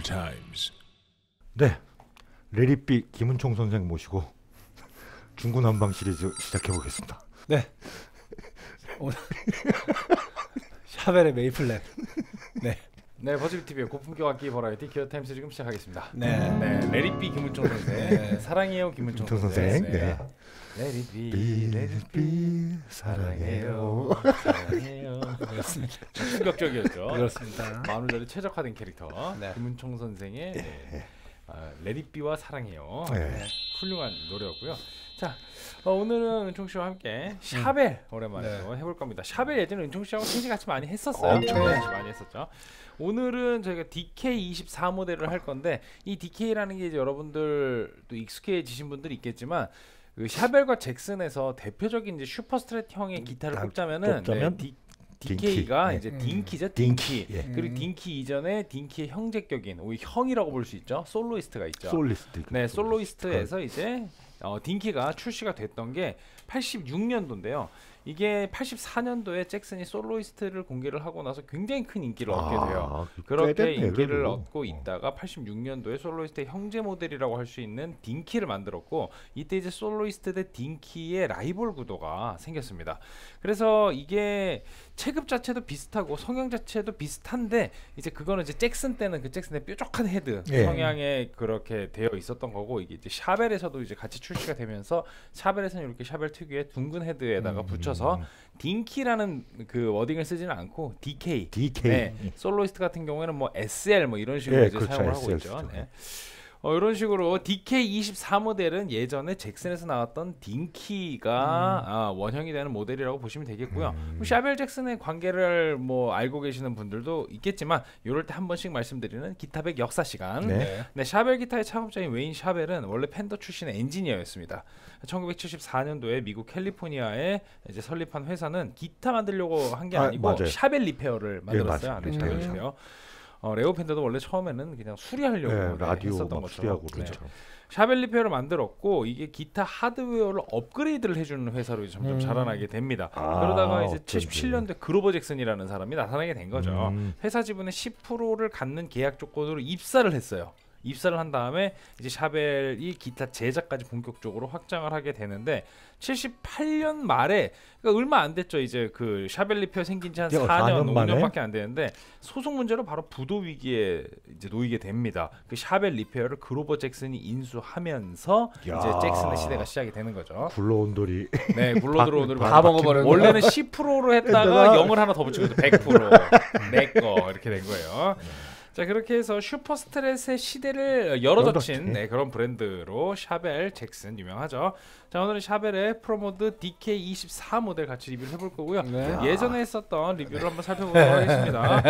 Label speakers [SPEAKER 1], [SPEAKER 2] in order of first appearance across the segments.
[SPEAKER 1] times.
[SPEAKER 2] 네, 레리비 김은총 선생 모시고 중구난방 시리즈 시작해 보겠습니다.
[SPEAKER 3] 네. 오늘 샤벨의 메이플랩. 네.
[SPEAKER 4] 네, 버즈비 TV의 고품격 악기 버라이티 기어 타임스 지금 시작하겠습니다.
[SPEAKER 3] 네.
[SPEAKER 4] 네, 레리비 김은총 선생.
[SPEAKER 3] 네.
[SPEAKER 4] 사랑해요 김은총
[SPEAKER 2] 선생.
[SPEAKER 4] 네. 레리비
[SPEAKER 2] 사랑해요.
[SPEAKER 4] 사랑해요.
[SPEAKER 3] 그렇습니다.
[SPEAKER 4] 충격적이었죠.
[SPEAKER 3] 그렇습니다.
[SPEAKER 4] 만우절에 최적화된 캐릭터
[SPEAKER 3] 네.
[SPEAKER 4] 김은총 선생의 레리비와 사랑해요.
[SPEAKER 2] 네.
[SPEAKER 4] 훌륭한 노래였고요. 자, 오늘은 은총 씨와 함께 샤벨 오랜만에 또 해볼 겁니다. 샤벨 예전에 은총 씨하고 생시 같이 많이 했었어요.
[SPEAKER 2] 엄청
[SPEAKER 4] 많이 했었죠. 오늘은 저희가 DK24 모델을 할 건데 이 DK라는 게 이제 여러분들도 익숙해지신 분들이 있겠지만 그 샤벨과 잭슨에서 대표적인 이제 슈퍼스트랫형의 기타를 꼽자면은 DK가 이제 딩키죠. 딩키. 그리고 딩키 이전에 딩키의 형제격인 오히려 형이라고 볼 수 있죠. 솔로이스트가 있죠.
[SPEAKER 2] 솔리스트.
[SPEAKER 4] 네, 솔로이스트에서 이제 딩키가 출시가 됐던 게 86년도인데요. 이게 84년도에 잭슨이 솔로이스트를 공개를 하고 나서 굉장히 큰 인기를 얻게 돼요. 그렇게
[SPEAKER 2] 됐네,
[SPEAKER 4] 인기를
[SPEAKER 2] 그래도.
[SPEAKER 4] 얻고 있다가 86년도에 솔로이스트의 형제 모델이라고 할 수 있는 딩키를 만들었고 이때 이제 솔로이스트 대 딩키의 라이벌 구도가 생겼습니다. 그래서 이게 체급 자체도 비슷하고 성형 자체도 비슷한데 이제 그거는 이제 잭슨 때는 그 잭슨의 뾰족한 헤드 성향에 그렇게 되어 있었던 거고 이게 이제 샤벨에서도 이제 같이 출시가 되면서 샤벨에서는 이렇게 샤벨 특유의 둥근 헤드에다가 붙여서 딩키라는 그 워딩을 쓰지는 않고 DK. 네, 솔로이스트 같은 경우에는 뭐 SL 뭐 이런 식으로 이제
[SPEAKER 2] 그렇죠.
[SPEAKER 4] 사용을 하고
[SPEAKER 2] SL
[SPEAKER 4] 있죠. 네. 이런 식으로 DK24 모델은 예전에 잭슨에서 나왔던 딩키가 원형이 되는 모델이라고 보시면 되겠고요. 샤벨 잭슨의 관계를 뭐 알고 계시는 분들도 있겠지만 이럴 때 한 번씩 말씀드리는 기타백 역사 시간.
[SPEAKER 2] 네.
[SPEAKER 4] 네, 샤벨 기타의 창업자인 웨인 샤벨은 원래 펜더 출신의 엔지니어였습니다. 1974년도에 미국 캘리포니아에 이제 설립한 회사는 기타 만들려고 한 게 아니고
[SPEAKER 2] 맞아요.
[SPEAKER 4] 샤벨 리페어를 만들었어요.
[SPEAKER 2] 맞아요.
[SPEAKER 4] 네, 샤벨 리페어. 레오 펜더도 원래 처음에는 그냥 수리하려고
[SPEAKER 2] 라디오
[SPEAKER 4] 했었던
[SPEAKER 2] 막
[SPEAKER 4] 것처럼.
[SPEAKER 2] 수리하고 그렇죠.
[SPEAKER 4] 샤벨 리페어를 만들었고 이게 기타 하드웨어를 업그레이드를 해주는 회사로 이제 점점 자라나게 됩니다. 그러다가 이제 77년도에 그로버 잭슨이라는 사람이 나타나게 된 거죠. 회사 지분의 10%를 갖는 계약 조건으로 입사를 했어요. 입사를 한 다음에 이제 샤벨이 기타 제작까지 본격적으로 확장을 하게 되는데 78년 말에 그러니까 얼마 안 됐죠. 이제 그 샤벨 리페어 생긴 지 한 4년, 5년밖에 안 되는데 소송 문제로 바로 부도 위기에 이제 놓이게 됩니다. 그 샤벨 리페어를 그로버 잭슨이 인수하면서 이제 잭슨의 시대가 시작이 되는 거죠.
[SPEAKER 2] 굴러온 돌이.
[SPEAKER 4] 네, 굴러 들어온 돌이
[SPEAKER 3] 다 먹어버렸네.
[SPEAKER 4] 원래는 10%로 했다가 0을 하나 더 붙이고 100% 내 거 이렇게 된 거예요. 자, 그렇게 해서 슈퍼스트랫의 시대를 열어젖힌 그런 브랜드로 샤벨 잭슨 유명하죠. 자, 오늘은 샤벨의 프로모드 DK24 모델 같이 리뷰를 해볼 거고요. 예전에 했었던 리뷰를 한번 살펴보도록 하겠습니다.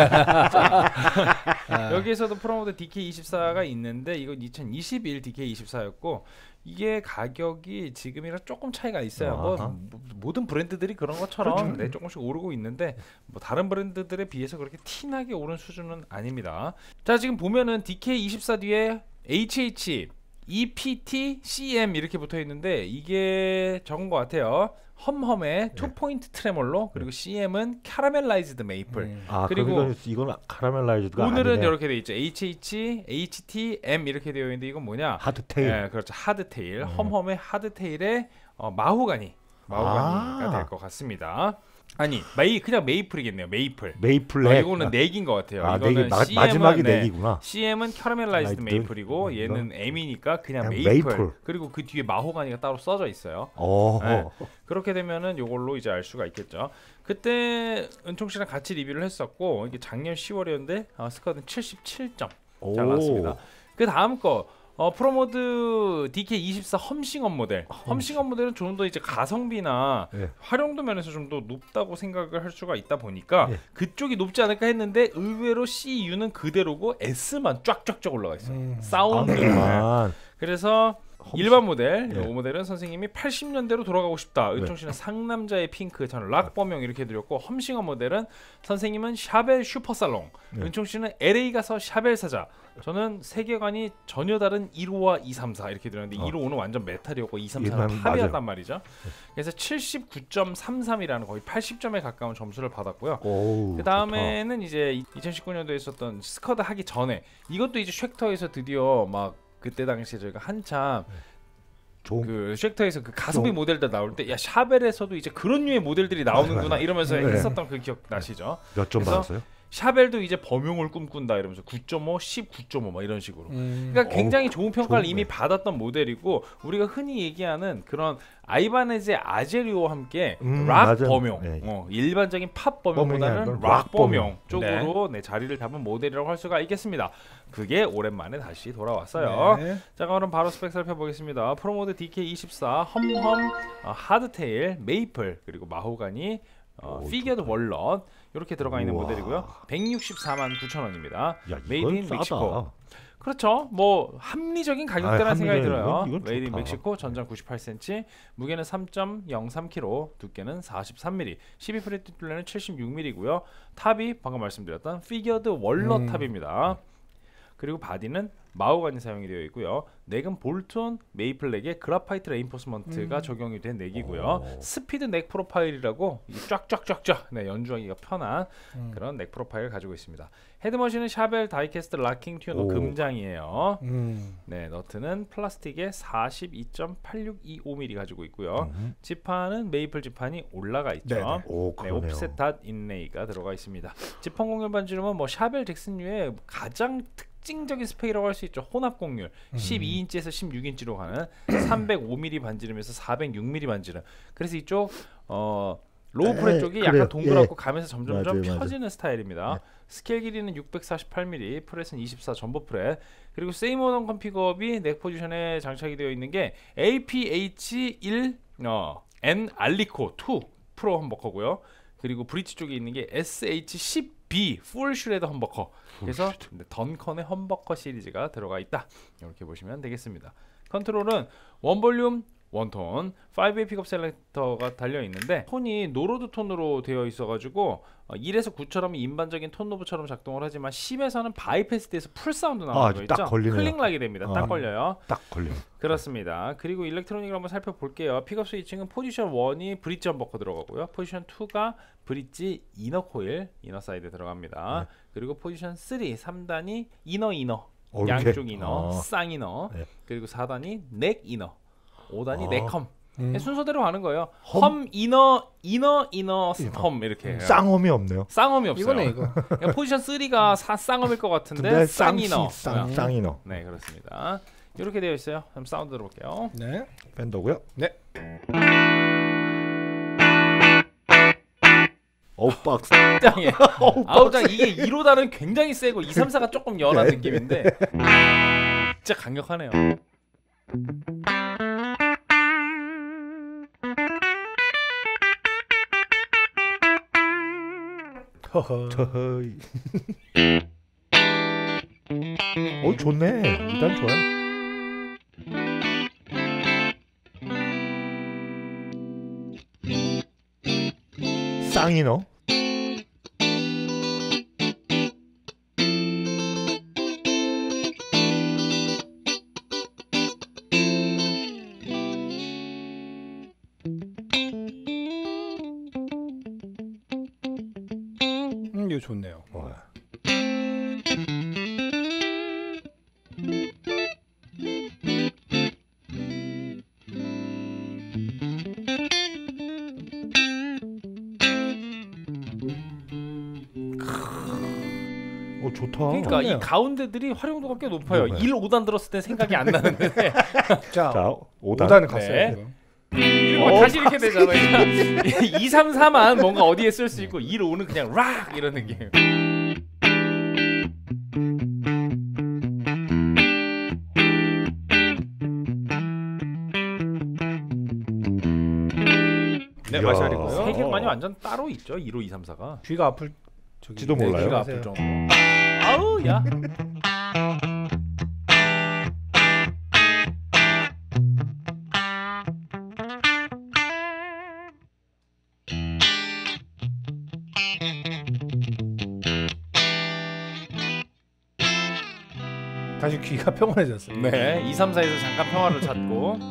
[SPEAKER 4] 자, 여기에서도 프로모드 DK24가 있는데 이건 2021 DK24였고 이게 가격이 지금이랑 조금 차이가 있어요. 뭐 모든 브랜드들이 그런 것처럼 조금씩 오르고 있는데 뭐 다른 브랜드들에 비해서 그렇게 티나게 오른 수준은 아닙니다. 자, 지금 보면은 DK24 뒤에 HH, EPT, CM 이렇게 붙어 있는데 이게 적은 것 같아요. 험험의 2포인트 트레몰로 그리고 CM은 캐러멜라이즈드 메이플.
[SPEAKER 2] 그리고 이건 카라멜라이즈드가
[SPEAKER 4] 오늘은
[SPEAKER 2] 아니네.
[SPEAKER 4] 이렇게 돼 있죠. HH, HT, M 이렇게 되어 있는데 이건 뭐냐?
[SPEAKER 2] 하드테일.
[SPEAKER 4] 네, 그렇죠. 하드테일. 험험의 하드테일의 마호가니가 될 것 같습니다. 아니, 그냥 메이플이겠네요. 메이플. 이거는 넥인 것 같아요. 이거는
[SPEAKER 2] 마지막이 넥이구나.
[SPEAKER 4] CM은 캐러멜라이즈드 메이플이고 얘는 M이니까 그냥 메이플.
[SPEAKER 2] 메이플.
[SPEAKER 4] 그리고 그 뒤에 마호가니가 따로 써져 있어요. 네. 그렇게 되면은 요걸로 이제 알 수가 있겠죠. 그때 은총 씨랑 같이 리뷰를 했었고 이게 작년 10월이었는데 스코어는 77점 잘 나왔습니다. 그 다음 거 프로모드 DK24 험싱업 모델. 험싱업 모델은 좀 더 이제 가성비나 활용도 면에서 좀 더 높다고 생각을 할 수가 있다 보니까 그쪽이 높지 않을까 했는데 의외로 CU는 그대로고 S만 쫙쫙쫙 올라가 있어요. 사운드만. 그래서 일반 모델,
[SPEAKER 2] 예.
[SPEAKER 4] 이 모델은 선생님이 80년대로 돌아가고 싶다. 은총 씨는 상남자의 핑크, 저는 락범용 이렇게 드렸고, 험싱어 모델은 선생님은 샤벨 슈퍼살롱,
[SPEAKER 2] 네.
[SPEAKER 4] 은총 씨는 LA 가서 샤벨 사자. 저는 세계관이 전혀 다른 1호와 234 이렇게 드렸는데 1호는 완전 메탈이었고 234는 팝이었단 말이죠. 그래서 79.33이라는 거의 80점에 가까운 점수를 받았고요. 그 다음에는 이제 2019년도에 있었던 스커드 하기 전에 이것도 이제 쉑터에서 드디어 막 그때 당시에 저희가 한참
[SPEAKER 2] 좋은
[SPEAKER 4] 그 쉑터에서 그 가성비 모델들 나올 때 야 샤벨에서도 이제 그런 류의 모델들이 나오는구나 이러면서
[SPEAKER 2] 네.
[SPEAKER 4] 했었던 그 기억 나시죠?
[SPEAKER 2] 몇 점
[SPEAKER 4] 그래서
[SPEAKER 2] 받았어요?
[SPEAKER 4] 샤벨도 이제 범용을 꿈꾼다 이러면서 9.5, 19.5 막 이런 식으로. 그러니까 굉장히 좋은 평가를
[SPEAKER 2] 좋네.
[SPEAKER 4] 이미 받았던 모델이고 우리가 흔히 얘기하는 그런 아이바네즈의 아제리오와 함께 락
[SPEAKER 2] 맞아요.
[SPEAKER 4] 범용,
[SPEAKER 2] 네.
[SPEAKER 4] 일반적인 팝
[SPEAKER 2] 범용이
[SPEAKER 4] 범용보다는
[SPEAKER 2] 아니라
[SPEAKER 4] 락
[SPEAKER 2] 락 범용.
[SPEAKER 4] 범용 쪽으로 네, 자리를 잡은 모델이라고 할 수가 있겠습니다. 그게 오랜만에 다시 돌아왔어요.
[SPEAKER 3] 네.
[SPEAKER 4] 자, 그럼 바로 스펙 살펴보겠습니다. 프로모드 DK24, 험험, 하드테일, 메이플, 그리고 마호가니, 피겨드 월넛 이렇게 들어가 있는
[SPEAKER 2] 우와.
[SPEAKER 4] 모델이고요. 164,900원입니다.
[SPEAKER 2] 야,
[SPEAKER 4] 메이드
[SPEAKER 2] 이건
[SPEAKER 4] 인
[SPEAKER 2] 싸다.
[SPEAKER 4] 멕시코. 그렇죠. 뭐 합리적인 가격대라는 생각이 들어요.
[SPEAKER 2] 이건
[SPEAKER 4] 메이드 인
[SPEAKER 2] 좋다.
[SPEAKER 4] 멕시코, 전장 98cm, 무게는 3.03kg, 두께는 43mm, 12프레트 툴레는 76mm고요. 탑이 방금 말씀드렸던 피겨드 월넛 탑입니다. 그리고 바디는 마호가니 사용이 되어 있고요. 넥은 볼트온 메이플렉의 그라파이트 레인포스먼트가 적용이 된 넥이고요. 스피드 넥 프로파일이라고 쫙쫙쫙쫙 네, 연주하기가 편한 그런 넥 프로파일을 가지고 있습니다. 헤드머신은 샤벨 다이캐스트 락킹 튜너 금장이에요. 네, 너트는 플라스틱의 42.8625mm 가지고 있고요. 지판은 메이플 지판이 올라가 있죠.
[SPEAKER 3] 네네.
[SPEAKER 2] 오,
[SPEAKER 4] 네,
[SPEAKER 2] 그러네요.
[SPEAKER 4] 오프셋 닷 인레이가 들어가 있습니다. 지판 공률 반지름은 뭐 샤벨 잭슨류의 가장 특징적인 스펙이라고 할 수 있죠. 혼합 공률 12인치에서 16인치로 가는 305mm 반지름에서 406mm 반지름. 그래서 이쪽 로우 프렛 쪽이
[SPEAKER 2] 그래요.
[SPEAKER 4] 약간 동그랗고
[SPEAKER 2] 예.
[SPEAKER 4] 가면서 점점점
[SPEAKER 2] 맞아요.
[SPEAKER 4] 펴지는 스타일입니다.
[SPEAKER 2] 네.
[SPEAKER 4] 스케일 길이는 648mm, 프렛은 24 전보 프렛. 그리고 세이모던 컴피그업이 넥 포지션에 장착이 되어 있는 게 APH1 N 알리코 2 프로 험버커고요. 그리고 브릿지 쪽에 있는 게 SH10B 풀 슈레더 험버커. 그래서 던컨의 험버커 시리즈가 들어가 있다. 이렇게 보시면 되겠습니다. 컨트롤은 원볼륨 원톤 5웨이 픽업 셀렉터가 달려 있는데 톤이 노로드 톤으로 되어 있어가지고 1에서 9처럼 일반적인 톤 노브처럼 작동을 하지만 10에서는 바이패스트에서 풀 사운드 나오는 거 있죠.
[SPEAKER 2] 딱 걸리네요.
[SPEAKER 4] 클릭락이 됩니다. 딱
[SPEAKER 2] 아.
[SPEAKER 4] 걸려요.
[SPEAKER 2] 딱 걸려.
[SPEAKER 4] 그렇습니다. 그리고 일렉트로닉을 한번 살펴볼게요. 픽업 스위칭은 포지션 1이 브릿지 험버커 들어가고요. 포지션 2가 브릿지 이너 코일 이너 사이드 들어갑니다. 그리고 포지션 3 3단이 이너
[SPEAKER 2] 이렇게?
[SPEAKER 4] 양쪽 이너
[SPEAKER 2] 아.
[SPEAKER 4] 쌍이너
[SPEAKER 2] 네.
[SPEAKER 4] 그리고 4단이 넥 이너 5단이
[SPEAKER 2] 아.
[SPEAKER 4] 넥 험. 순서대로 가는 거예요. 험 이너 험 이렇게.
[SPEAKER 2] 쌍엄이 없네요.
[SPEAKER 4] 쌍험이 없어요.
[SPEAKER 3] 이거네 이거.
[SPEAKER 4] 그러니까 포지션 3가 쌍험일 것 같은데
[SPEAKER 2] 근데
[SPEAKER 4] 쌍이너.
[SPEAKER 2] 쌍이너.
[SPEAKER 4] 네, 그렇습니다. 이렇게 되어 있어요. 그럼 사운드 들어볼게요.
[SPEAKER 3] 네.
[SPEAKER 2] 밴더고요.
[SPEAKER 3] 네.
[SPEAKER 2] 박스.
[SPEAKER 4] 짱이에요. 아우장 이게 1호단은 굉장히 세고 2, 3, 4가 조금 연한
[SPEAKER 2] 네.
[SPEAKER 4] 느낌인데 진짜 강력하네요.
[SPEAKER 3] 허허.
[SPEAKER 2] 저허이. 좋네. 일단 좋아요. 쌍이너.
[SPEAKER 3] 이거 좋네요.
[SPEAKER 2] 좋다.
[SPEAKER 4] 그러니까
[SPEAKER 3] 좋네요.
[SPEAKER 4] 이 가운데들이 활용도가 꽤 높아요.
[SPEAKER 2] 네.
[SPEAKER 4] 1, 5단 들었을 때 생각이 안 나는데
[SPEAKER 3] 자,
[SPEAKER 2] 자,
[SPEAKER 3] 5단 갔어요
[SPEAKER 4] 네.
[SPEAKER 3] 지금.
[SPEAKER 4] 이거 다시 이렇게 되잖아요. 2, 3, 4만 뭔가 어디에 쓸 수 있고 1, 5는 그냥 락 이런 느낌.
[SPEAKER 3] 네,
[SPEAKER 2] 이야.
[SPEAKER 3] 마샬이고요.
[SPEAKER 4] 세계관이 완전 따로 있죠. 1, 5, 2, 3, 4가.
[SPEAKER 3] 귀가 아플 저기.
[SPEAKER 2] 지도 몰라요?
[SPEAKER 3] 귀가
[SPEAKER 4] 아플
[SPEAKER 3] 아플
[SPEAKER 4] 정도. 아우 야.
[SPEAKER 3] 다시 귀가 평온해졌어요.
[SPEAKER 4] 네, 2, 3, 4에서 잠깐 평화를 찾고.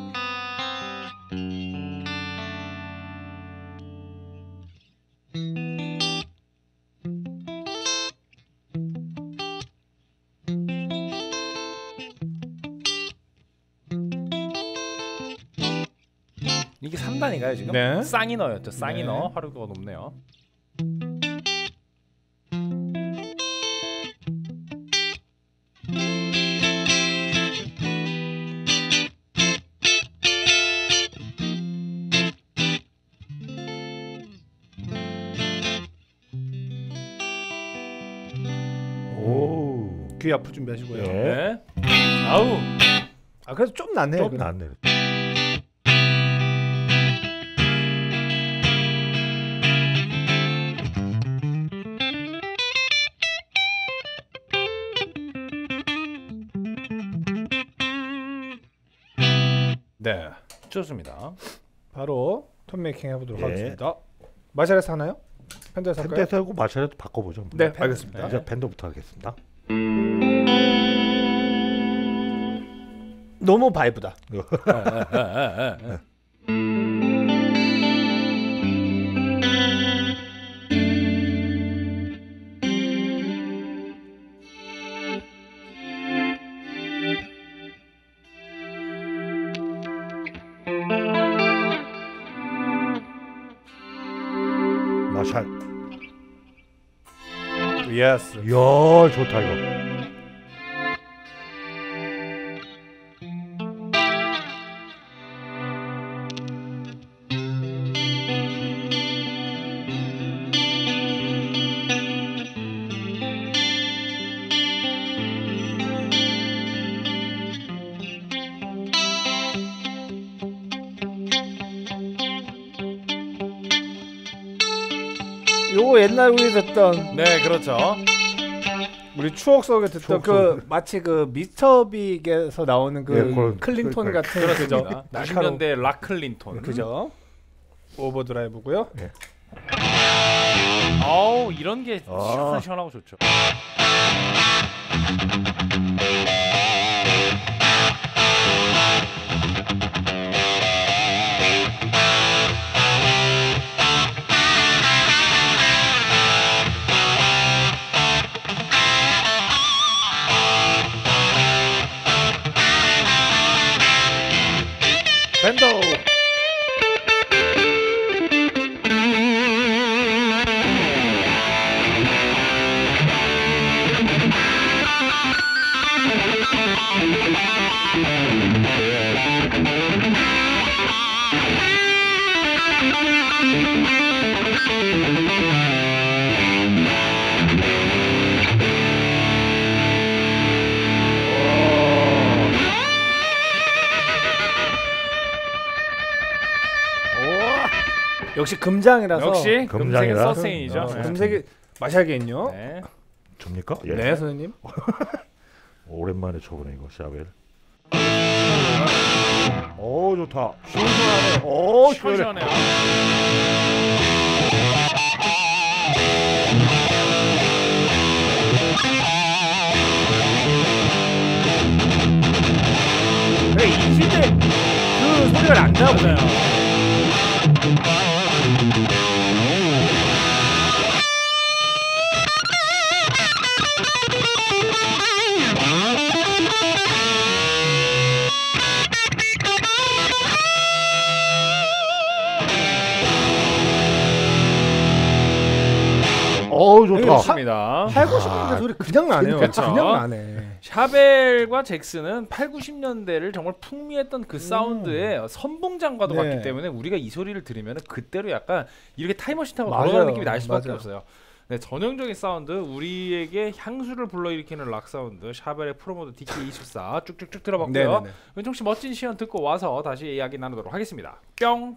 [SPEAKER 4] 이게 3단인가요 지금?
[SPEAKER 3] 네.
[SPEAKER 4] 쌍이너였죠. 쌍이너. 화류가 높네요.
[SPEAKER 2] 오.
[SPEAKER 3] 귀 아플 준비하시고요.
[SPEAKER 2] 예.
[SPEAKER 4] 네. 아우.
[SPEAKER 3] 아 그래도 좀 낫네요.
[SPEAKER 2] 좀 낫네.
[SPEAKER 4] 네. 좋습니다.
[SPEAKER 3] 바로 톤 메이킹 해보도록
[SPEAKER 2] 예.
[SPEAKER 3] 하겠습니다. 마샬에서 하나요? 펜더에서 할까요?
[SPEAKER 2] 펜더에서 하고 마샬에도 바꿔보죠.
[SPEAKER 3] 네, 알겠습니다.
[SPEAKER 2] 이제 펜더부터 하겠습니다.
[SPEAKER 3] 너무 바이브다.
[SPEAKER 2] 마샬.
[SPEAKER 3] 예스.
[SPEAKER 2] 이야 좋다 이거.
[SPEAKER 3] 요거 옛날 우리 듣던
[SPEAKER 4] 네, 그렇죠.
[SPEAKER 3] 우리 추억 속에 듣던
[SPEAKER 2] 추억
[SPEAKER 3] 그 마치 그 미스터 빅에서 나오는 그
[SPEAKER 2] 예, 그런-
[SPEAKER 3] 클린톤
[SPEAKER 2] 그러니까.
[SPEAKER 3] 같은
[SPEAKER 4] 그렇습니다.
[SPEAKER 3] 날카로운
[SPEAKER 4] 90년대 락 클린톤.
[SPEAKER 3] 그죠? 오버드라이브고요.
[SPEAKER 4] 아우, 이런 게
[SPEAKER 2] 아.
[SPEAKER 4] 시원하고 좋죠.
[SPEAKER 2] 펜더.
[SPEAKER 3] 역시 금장이라서
[SPEAKER 4] 역시 금색은
[SPEAKER 2] 금장이라.
[SPEAKER 4] 서세인이죠. 네.
[SPEAKER 3] 금색이 마샬게있요.
[SPEAKER 4] 네.
[SPEAKER 2] 접니까? 예.
[SPEAKER 3] 네, 선생님.
[SPEAKER 2] 오랜만에 쳐보네 이거 샤벨. 오 좋다.
[SPEAKER 3] 시원시원하네.
[SPEAKER 2] 오 시원해.
[SPEAKER 4] 시원해요.
[SPEAKER 3] 왜 이 시대 그 소리가 난다고.
[SPEAKER 4] 맞아요.
[SPEAKER 2] 오 좋다.
[SPEAKER 4] 좋습니다.
[SPEAKER 3] 8, 90년대 소리 그냥 나네요.
[SPEAKER 4] 그쵸.
[SPEAKER 3] 그냥 나네.
[SPEAKER 4] 샤벨과 잭슨은 8, 90년대를 정말 풍미했던 그 사운드의 선봉장과도
[SPEAKER 3] 네.
[SPEAKER 4] 같기 때문에 우리가 이 소리를 들으면 그때로 약간 이렇게 타임머신 타고
[SPEAKER 3] 맞아요.
[SPEAKER 4] 돌아가는 느낌이 날 수밖에
[SPEAKER 3] 맞아요.
[SPEAKER 4] 없어요. 네, 전형적인 사운드, 우리에게 향수를 불러일으키는 락 사운드, 샤벨의 프로모드 DK24 쭉쭉쭉 들어봤고요.
[SPEAKER 3] 네네네.
[SPEAKER 4] 은총 씨 멋진 시연 듣고 와서 다시 이야기 나누도록 하겠습니다. 뿅.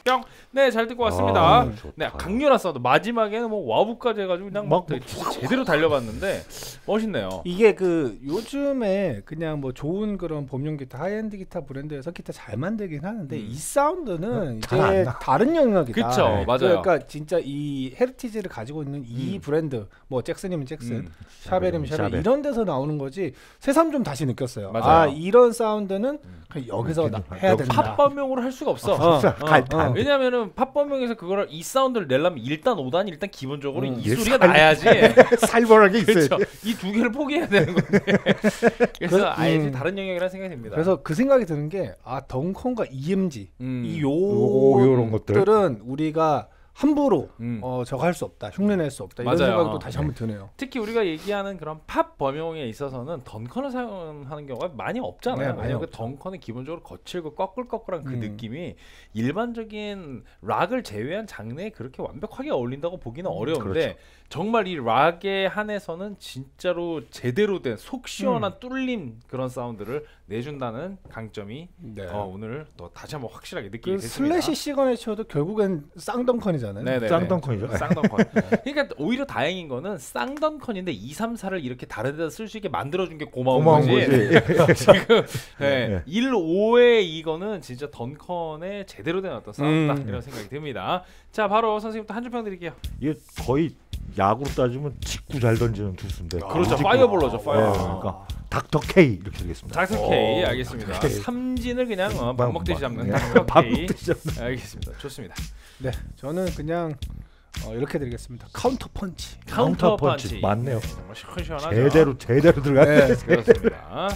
[SPEAKER 4] 뿅. 네, 잘 듣고 왔습니다.
[SPEAKER 2] 좋다.
[SPEAKER 4] 네, 강렬한 사운드. 마지막에는 뭐 와부까지 해가지고 그냥 막 진짜 제대로 달려봤는데 멋있네요.
[SPEAKER 3] 이게 그 요즘에 그냥 뭐 좋은 그런 범용 기타, 하이엔드 기타 브랜드에서 기타 잘 만들긴 하는데 이 사운드는
[SPEAKER 2] 잘안
[SPEAKER 3] 이제
[SPEAKER 2] 나.
[SPEAKER 3] 다른 영역이다.
[SPEAKER 4] 그쵸, 맞아요.
[SPEAKER 3] 그러니까 진짜 이 헤리티지를 가지고 있는 이 브랜드, 뭐 잭슨이면 잭슨, 샤벨이면 샤벨
[SPEAKER 2] 샤벨.
[SPEAKER 3] 이런 데서 나오는 거지. 새삼 좀 다시 느꼈어요.
[SPEAKER 4] 맞아요.
[SPEAKER 3] 아, 이런 사운드는 그냥 여기서 해야 된다.
[SPEAKER 4] 팝범용으로 할 수가 없어.
[SPEAKER 2] 갈다.
[SPEAKER 4] 왜냐면은 팝범용에서 그거를 이 사운드를 내려면 일단 5단 일단 기본적으로 이
[SPEAKER 2] 이게
[SPEAKER 4] 소리가 나야지.
[SPEAKER 2] 살벌하게 있어요.
[SPEAKER 4] 그렇죠. 이 두 개를 포기해야 되는 건데. 그래서 아예 이제 다른 영역이라는 생각이 듭니다.
[SPEAKER 3] 그래서 그 생각이 드는 게 아, 덩컨과 EMG 이
[SPEAKER 2] 요런 것들.
[SPEAKER 3] 요것들은 우리가 함부로
[SPEAKER 4] 음.
[SPEAKER 3] 저거 할 수 없다, 흉내낼 수 없다 이런
[SPEAKER 4] 맞아요.
[SPEAKER 3] 생각이 또 다시 한번 드네요.
[SPEAKER 4] 특히 우리가 얘기하는 그런 팝 범용에 있어서는 덩컨을 사용하는 경우가 많이 없잖아요.
[SPEAKER 3] 네, 많이
[SPEAKER 4] 왜냐면 그
[SPEAKER 3] 없죠.
[SPEAKER 4] 덩컨은 기본적으로 거칠고 꺼끌꺼끌한 그
[SPEAKER 3] 음.
[SPEAKER 4] 느낌이 일반적인 락을 제외한 장르에 그렇게 완벽하게 어울린다고 보기는 어려운데
[SPEAKER 2] 그렇죠.
[SPEAKER 4] 정말 이 락에 한해서는 진짜로 제대로 된 속 시원한 뚫린 그런 사운드를 내준다는 강점이
[SPEAKER 3] 네.
[SPEAKER 4] 오늘 또 다시 한번 확실하게 느끼게
[SPEAKER 3] 그
[SPEAKER 4] 됐습니다.
[SPEAKER 3] 슬래시 시그니처도 결국엔 쌍덩컨이잖아요.
[SPEAKER 4] 네네.
[SPEAKER 2] 쌍덩컨이죠.
[SPEAKER 4] 쌍덩컨. 그러니까 오히려 다행인 거는 쌍덩컨인데 2, 3, 4를 이렇게 다른 데다 쓸 수 있게 만들어준 게 고마운 거지. 지금
[SPEAKER 2] 네.
[SPEAKER 4] 1, 5에 이거는 진짜 덩컨의 제대로 된 어떤 사운드다 이런 생각이 듭니다. 자, 바로 선생님부터 한 줄 평 드릴게요.
[SPEAKER 2] 이게 거의 야구로 따지면 직구 잘 던지는 투수인데.
[SPEAKER 4] 그렇죠.
[SPEAKER 2] 직구.
[SPEAKER 4] 파이어볼러죠. 파이어볼.
[SPEAKER 2] 그러니까 닥터 K 이렇게 되겠습니다.
[SPEAKER 4] 닥터 K 알겠습니다.
[SPEAKER 2] K.
[SPEAKER 4] 삼진을 그냥 밥 먹듯이 잡는
[SPEAKER 2] 예.
[SPEAKER 4] 닥터
[SPEAKER 2] 밥
[SPEAKER 4] K.
[SPEAKER 2] 먹듯이 잡는.
[SPEAKER 4] 알겠습니다. 좋습니다.
[SPEAKER 3] 네, 저는 그냥 이렇게 드리겠습니다. 카운터 펀치.
[SPEAKER 4] 카운터 펀치.
[SPEAKER 2] 맞네요.
[SPEAKER 4] 정말 시원시원하죠.
[SPEAKER 2] 제대로 들어가네.
[SPEAKER 4] 그렇습니다.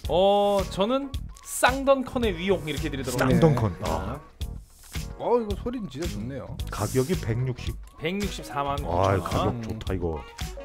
[SPEAKER 4] 저는 쌍덩컨의 위용 이렇게 드리도록
[SPEAKER 2] 쌍덩컨.
[SPEAKER 4] 하겠습니다.
[SPEAKER 3] 이거 소리는 진짜 좋네요.
[SPEAKER 2] 가격이 160.
[SPEAKER 4] 164만 9천
[SPEAKER 2] 아,
[SPEAKER 4] 원.
[SPEAKER 2] 가격 좋다 이거.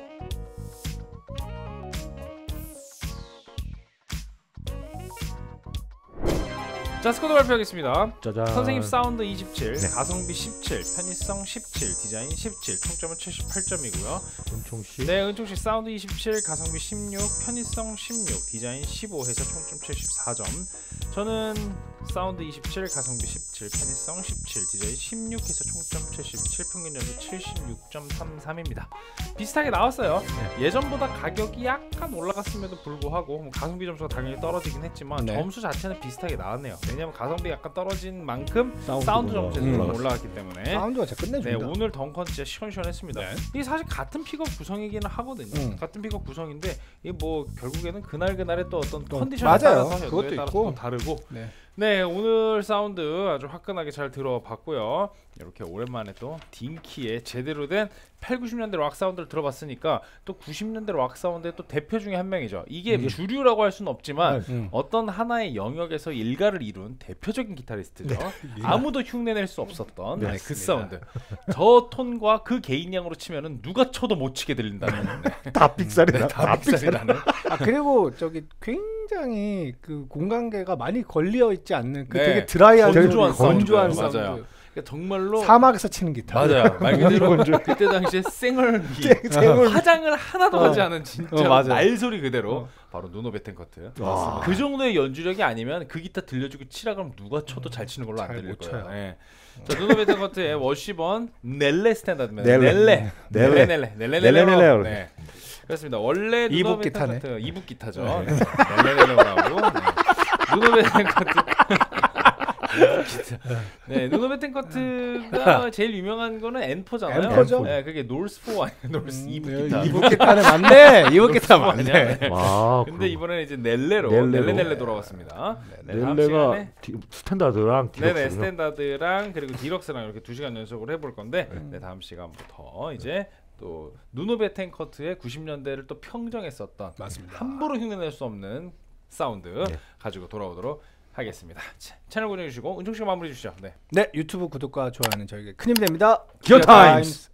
[SPEAKER 4] 자, 스코어 발표하겠습니다.
[SPEAKER 2] 짜잔.
[SPEAKER 4] 선생님 사운드 27,
[SPEAKER 2] 네.
[SPEAKER 4] 가성비 17, 편의성 17, 디자인 17, 총점은 78점이고요.
[SPEAKER 2] 은총 씨.
[SPEAKER 4] 네, 은총 씨 사운드 27, 가성비 16, 편의성 16, 디자인 15 해서 총점 74점. 저는 사운드 27, 가성비 17, 편의성 17, 디자인 16 해서 총점 77, 평균 점수 76.33입니다. 비슷하게 나왔어요. 예전보다 가격이 약간 올라갔음에도 불구하고 가성비 점수가 당연히 떨어지긴 했지만
[SPEAKER 3] 네.
[SPEAKER 4] 점수 자체는 비슷하게 나왔네요. 왜냐하면 가성비 약간 떨어진 만큼 사운드
[SPEAKER 2] 사운드가
[SPEAKER 4] 점수가
[SPEAKER 2] 올라갔어요.
[SPEAKER 4] 올라갔기 때문에
[SPEAKER 3] 사운드가 진짜
[SPEAKER 4] 네,
[SPEAKER 3] 끝내줍니다.
[SPEAKER 4] 오늘 덩컨 진짜 시원시원했습니다. 이게 사실 같은 픽업 구성이기는 하거든요. 같은 픽업 구성인데 이게 뭐 결국에는 그날의 또 어떤 컨디션에
[SPEAKER 3] 맞아요.
[SPEAKER 4] 따라서
[SPEAKER 3] 그것도
[SPEAKER 4] 여도에 따라서
[SPEAKER 3] 있고.
[SPEAKER 4] 또 다르고
[SPEAKER 3] 네.
[SPEAKER 4] 네, 오늘 사운드 아주 화끈하게 잘 들어봤고요. 이렇게 오랜만에 또 딩키의 제대로 된 8, 90년대 락 사운드를 들어봤으니까 또 90년대 락 사운드의 또 대표 중에 한 명이죠. 이게 주류라고 할 수는 없지만 어떤 하나의 영역에서 일가를 이룬 대표적인 기타리스트죠. 아무도 흉내낼 수 없었던 네, 그 사운드. 저 톤과 그 개인량으로 치면은 누가 쳐도 못 치게 들린다는.
[SPEAKER 2] 다 삑살이다.
[SPEAKER 4] 다 삑살이라는.
[SPEAKER 3] 그리고 저기 굉장히 그 공간계가 많이 걸려 있지 않는 그
[SPEAKER 4] 네.
[SPEAKER 3] 되게 드라이한
[SPEAKER 4] 건조한
[SPEAKER 3] 건조한
[SPEAKER 4] 사운드.
[SPEAKER 3] 사운드.
[SPEAKER 4] 맞아요. 그러니까 정말로
[SPEAKER 3] 사막에서 치는 기타.
[SPEAKER 4] 맞아요. 말 그대로 그때 당시에 생얼비 화장을 하나도 하지 않은 진짜
[SPEAKER 3] 맞아요.
[SPEAKER 4] 말소리 그대로 바로 누노 베텐커트.
[SPEAKER 2] 아.
[SPEAKER 4] 그 정도의 연주력이 아니면 그 기타 들려주고 치라 그러면 누가 쳐도 잘 치는 걸로 안
[SPEAKER 3] 잘
[SPEAKER 4] 들릴
[SPEAKER 3] 못
[SPEAKER 4] 거예요.
[SPEAKER 3] 쳐요.
[SPEAKER 4] 예. 자, 누노 베텐커트의 워시번 넬레 스탠다드입니다.
[SPEAKER 2] 넬레.
[SPEAKER 4] 넬레. 네. 그렇습니다. 원래 누노
[SPEAKER 3] 이북 기타네.
[SPEAKER 4] 베텐커트 이북 기타죠. 넬레라고. 누노 베텐커트. 네, 누노 베텐커트가 제일 유명한 거는 N4잖아요.
[SPEAKER 3] N4죠.
[SPEAKER 4] 네, 그게 노스4 아니에요? 노스 이북 기타.
[SPEAKER 3] 이북 기타는 맞네. 이북 기타 맞네.
[SPEAKER 4] 네.
[SPEAKER 2] 와.
[SPEAKER 4] 근데 이번에는 이제 넬레로 넬레 돌아왔습니다. 네, 다음
[SPEAKER 2] 넬레가
[SPEAKER 4] 시간에
[SPEAKER 2] 스탠다드랑
[SPEAKER 4] 네네
[SPEAKER 2] 디럭스군요.
[SPEAKER 4] 스탠다드랑 그리고 디럭스랑 이렇게 2시간 연속으로 해볼 건데 네, 다음 시간부터 이제 또 누노 베텐커트의 90년대를 또 평정했었던
[SPEAKER 3] 맞습니다.
[SPEAKER 4] 함부로 흉내낼 수 없는 사운드
[SPEAKER 2] 네.
[SPEAKER 4] 가지고 돌아오도록 하겠습니다. 채널 고정해 주시고 은총 씨가 마무리 주시죠. 네.
[SPEAKER 3] 네, 유튜브 구독과 좋아요는 저에게 큰 힘이 됩니다.
[SPEAKER 2] 기어 타임스.